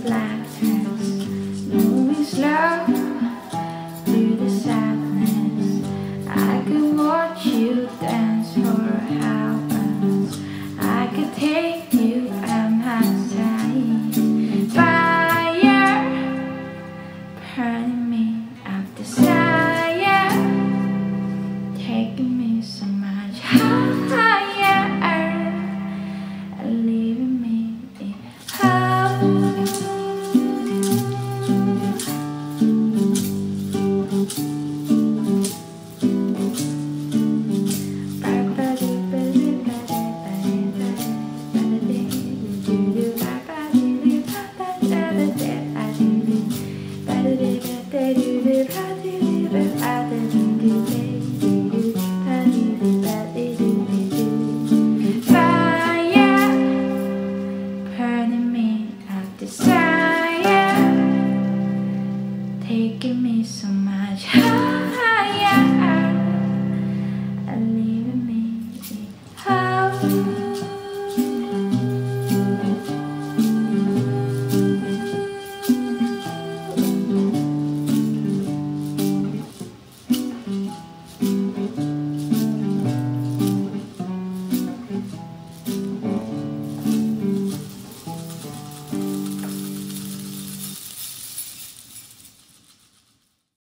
blackness, moving slow through the sadness. I could watch you dance for hours. I could take you at my side. Fire burning me of desire, taking me so much higher and leaving me in hope. Taking me so much higher.